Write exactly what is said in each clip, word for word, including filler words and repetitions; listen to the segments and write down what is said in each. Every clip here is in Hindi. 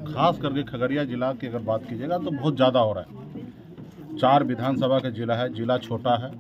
खास करके खगड़िया जिला की अगर बात कीजिएगा तो बहुत ज़्यादा हो रहा है। चार विधानसभा का जिला है, जिला छोटा है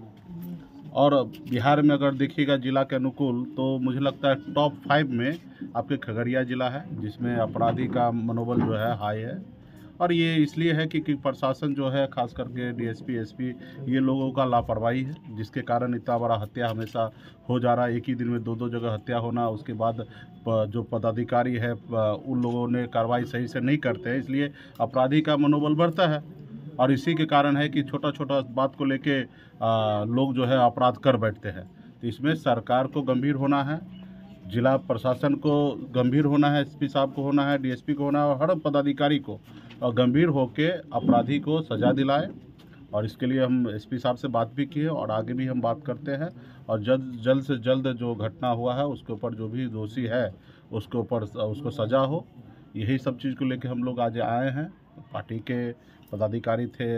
और बिहार में अगर देखिएगा जिला के अनुकूल तो मुझे लगता है टॉप फाइव में आपके खगड़िया जिला है, जिसमें अपराधी का मनोबल जो है हाई है। और ये इसलिए है कि, कि प्रशासन जो है खास करके डीएसपी, एसपी ये लोगों का लापरवाही है, जिसके कारण इतना बड़ा हत्या हमेशा हो जा रहा है। एक ही दिन में दो दो जगह हत्या होना, उसके बाद जो पदाधिकारी है उन लोगों ने कार्रवाई सही से नहीं करते हैं, इसलिए अपराधी का मनोबल बढ़ता है। और इसी के कारण है कि छोटा छोटा बात को लेके लोग जो है अपराध कर बैठते हैं। तो इसमें सरकार को गंभीर होना है, जिला प्रशासन को गंभीर होना है, एसपी साहब को होना है, डीएसपी को होना है और हर पदाधिकारी को और गंभीर होके अपराधी को सज़ा दिलाए। और इसके लिए हम एसपी साहब से बात भी किए और आगे भी हम बात करते हैं। और जल्द जल्द से जल्द जो घटना हुआ है उसके ऊपर जो भी दोषी है उसके ऊपर उसको सज़ा हो, यही सब चीज़ को लेके हम लोग आज आए हैं। पार्टी के पदाधिकारी थे,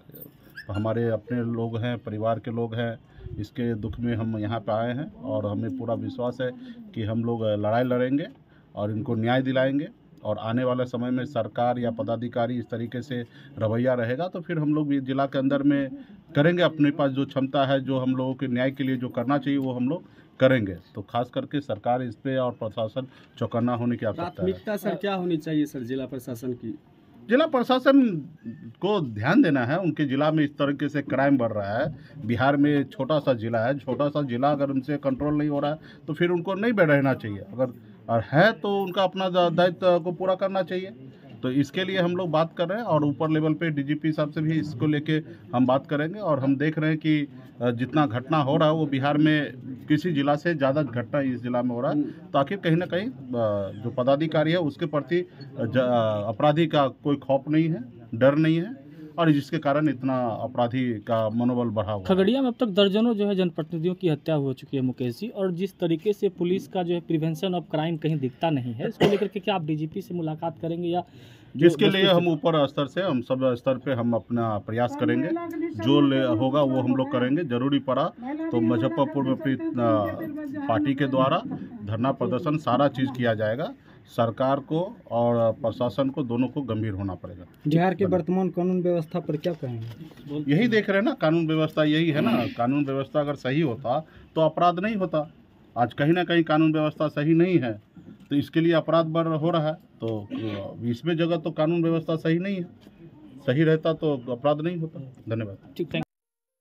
हमारे अपने लोग हैं, परिवार के लोग हैं, इसके दुख में हम यहाँ पे आए हैं और हमें पूरा विश्वास है कि हम लोग लड़ाई लड़ेंगे और इनको न्याय दिलाएंगे। और आने वाले समय में सरकार या पदाधिकारी इस तरीके से रवैया रहेगा तो फिर हम लोग भी जिला के अंदर में करेंगे, अपने पास जो क्षमता है, जो हम लोगों के न्याय के लिए जो करना चाहिए वो हम लोग करेंगे। तो खास करके सरकार इस पे और प्रशासन चौकन्ना होने की आवश्यकता है। प्राथमिकता सर क्या होनी चाहिए सर जिला प्रशासन की? जिला प्रशासन को ध्यान देना है, उनके ज़िला में इस तरीके से क्राइम बढ़ रहा है। बिहार में छोटा सा ज़िला है, छोटा सा ज़िला अगर उनसे कंट्रोल नहीं हो रहा है तो फिर उनको नहीं रहना चाहिए, अगर और है तो उनका अपना दायित्व को पूरा करना चाहिए। तो इसके लिए हम लोग बात कर रहे हैं और ऊपर लेवल पे डीजीपी साहब से भी इसको लेके हम बात करेंगे। और हम देख रहे हैं कि जितना घटना हो रहा है वो बिहार में किसी ज़िला से ज़्यादा घटना इस ज़िला में हो रहा है। तो आखिर कहीं ना कहीं जो पदाधिकारी है उसके प्रति अपराधी का कोई खौफ नहीं है, डर नहीं है और जिसके कारण इतना अपराधी का मनोबल बढ़ा हुआ। खगड़िया में अब तक दर्जनों जो है जनप्रतिनिधियों की हत्या हो चुकी है मुकेश जी, और जिस तरीके से पुलिस का जो है प्रिवेंशन ऑफ क्राइम कहीं दिखता नहीं है, इसको लेकर के क्या आप डीजीपी से मुलाकात करेंगे या इसके लिए हम ऊपर स्तर से हम सब स्तर पे हम अपना प्रयास करेंगे, जो होगा वो हम लोग करेंगे। जरूरी पड़ा तो मुजफ्फरपुर में अपनी पार्टी के द्वारा धरना प्रदर्शन सारा चीज़ किया जाएगा। सरकार को और प्रशासन को दोनों को गंभीर होना पड़ेगा। बिहार के वर्तमान कानून व्यवस्था पर क्या कहेंगे? यही देख रहे हैं ना, कानून व्यवस्था यही है ना। कानून व्यवस्था अगर सही होता तो अपराध नहीं होता। आज कहीं ना कहीं कानून व्यवस्था सही नहीं है तो इसके लिए अपराध बढ़ हो रहा है। तो इसमें जगह तो कानून व्यवस्था सही नहीं है, सही रहता तो अपराध नहीं होता। धन्यवाद। ठीक, थैंक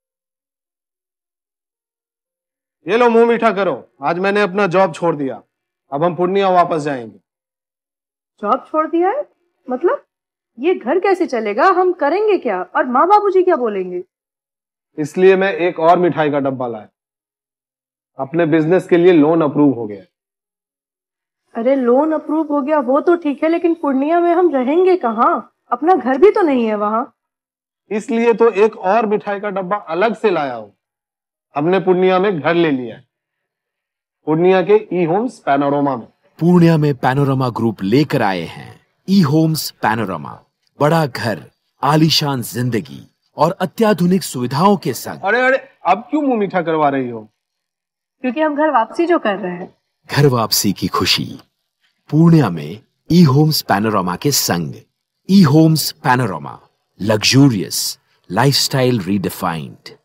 ये लो मुंह मीठा करो, आज मैंने अपना जॉब छोड़ दिया, अब हम पूर्णिया वापस जाएंगे। जॉब छोड़ दिया है? मतलब ये घर कैसे चलेगा? हम करेंगे क्या? और माँ बाबूजी क्या बोलेंगे? इसलिए मैं एक और मिठाई का डब्बा लाया, अपने बिजनेस के लिए लोन अप्रूव हो गया। अरे लोन अप्रूव हो गया वो तो ठीक है, लेकिन पूर्णिया में हम रहेंगे कहाँ? अपना घर भी तो नहीं है वहाँ। इसलिए तो एक और मिठाई का डब्बा अलग से लाया हूँ। हमने पूर्णिया में घर ले लिया है, पूर्णिया के ई होम्स पैनोरमा में। पूर्णिया में पैनोरमा ग्रुप लेकर आए हैं ई होम्स पैनोरमा, बड़ा घर, आलीशान जिंदगी और अत्याधुनिक सुविधाओं के संग। अरे अरे अब क्यों मुंह मीठा करवा रही हो? क्योंकि हम घर वापसी जो कर रहे हैं। घर वापसी की खुशी पूर्णिया में ई होम्स पैनोरमा के संग। ई Homes Panorama, luxurious lifestyle redefined.